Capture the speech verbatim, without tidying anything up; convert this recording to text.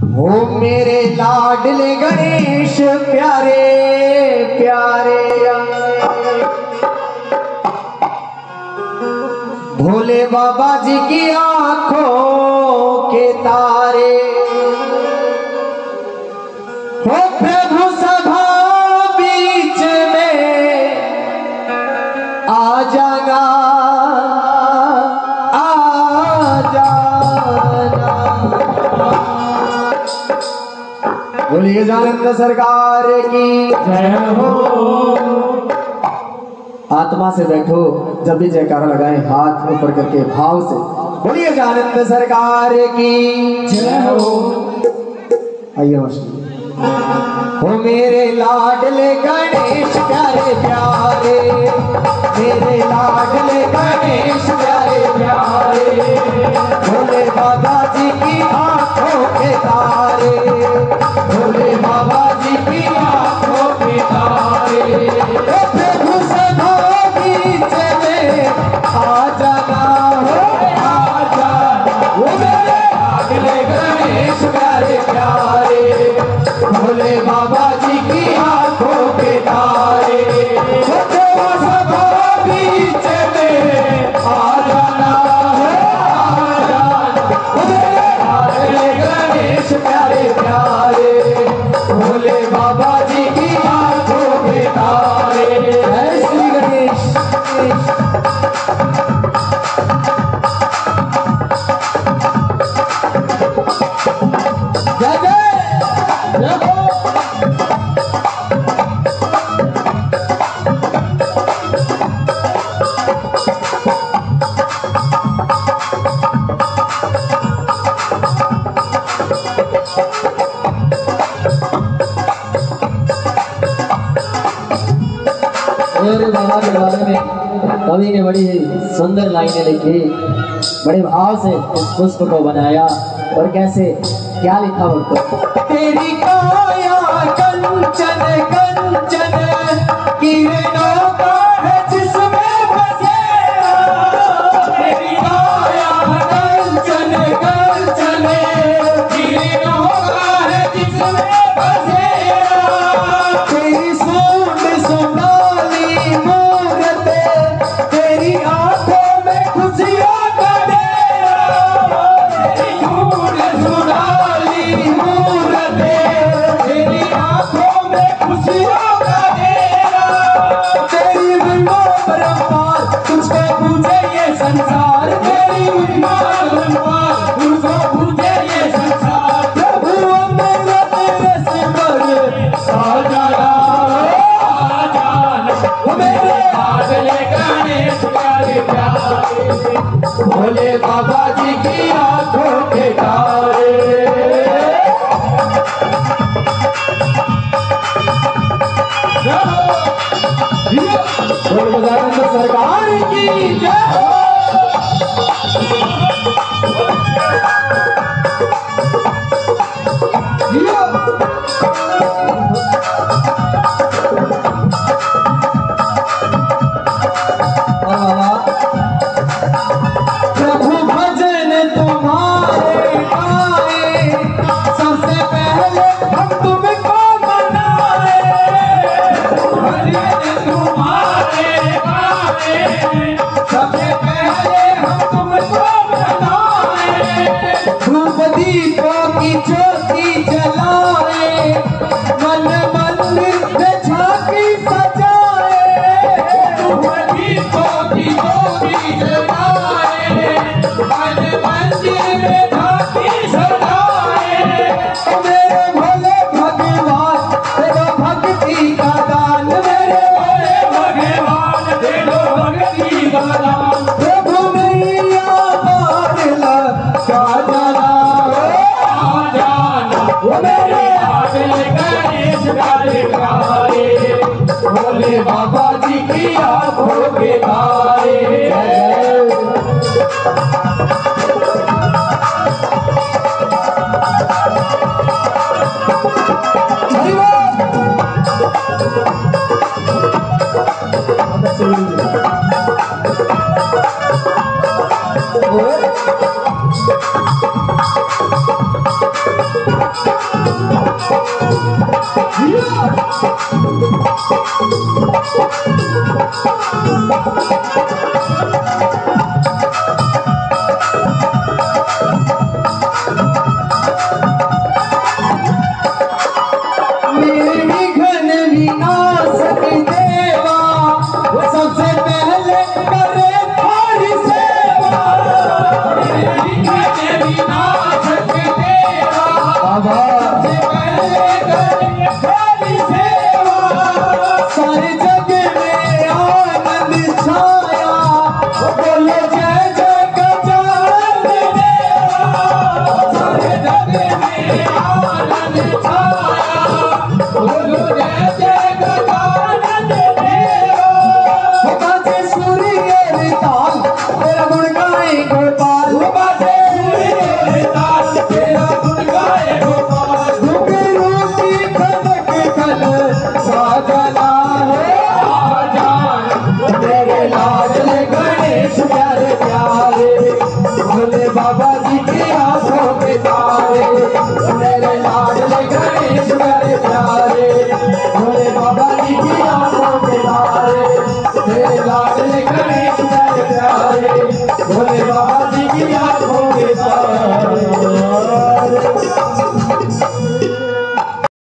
हो मेरे लाडले गणेश प्यारे प्यारे भोले बाबा जी की आंखों के तारे हो प्रभु सभा बीच में आ जाना आ जाना। बोलिए जानंद सरकार की जय हो। आत्मा से बैठो, जब भी जयकारा लगाएं हाथ ऊपर करके भाव से बोलिए जानंद सरकार की जय हो। आइए हो मेरे लाडले गणेश प्यारे प्यारे, मेरे लाडले गणेश प्यारे प्यारे, भोले बाबा जी की आंखों के तारे, भोले बाबा जी की आंखों के तारे, प्रभु सभा बीच में आ जाना हो आ जाना। वो मेरे लाडले गणेश प्यारे प्यारे, भोले बाबा जी की आंखों के तारे, प्रभु सभा बीच में आ जाना हो आ जाना। वो मेरे लाडले गणेश प्यारे प्यारे, भोले बाबा जी की आंखों के तारे। जय श्री गणेश। जय जय जय हो। और बाबा के बारे में कवि ने बड़ी सुंदर लाइनें लिखी, बड़े भाव से इस पुष्प को बनाया। और कैसे क्या लिखा उनको, तेरी काया कंचन कंचन किरणों का है जिसमें बसेरा, तेरी काया कंचन कंचन किरणों का है जिसमें बसेरा, तेरी सूंड सुनाली मूरत, तेरी आंखों में खुशियों का डेरा, तेरी सूंड सुनाली मूरत, तेरी आंखों में खुशियों का डेरा, तेरी महिमा परंपार तुझको पूजे ये संसार, तेरी महिमा परंपार तुझको पूजे ये संसार, प्रभु मेरा तेरे से पर सा जाना आ जाना। वो मेरे लाडले गणेश प्यारे प्यारे, भोले बाबा जी की आंखों के तारे। बोलो जानंद सरकार की जय हो। प्रभु भजन तुम्हारे गाए, सबसे पहले हम तुमको मनाए, भजन तुम्हारे गाए, सबसे पहले हम तुमको मनाए, धूप दीपों की ज्योति जलाए, मन मंदिर में झांकी सजाए, धूप दीपों की ज्योति जलाए, मन मंदिर में झांकी सजाए, मेरे भोले भगवान दे दो भक्ति का दान, मेरे भोले भगवान दे दो भक्ति का दान, प्रभु मैया पार लगा जाना आ जाना। वो मेरे लाडले गणेश प्यारे प्यारे, भोले बाबा जी की आंखों के तारे। बाबा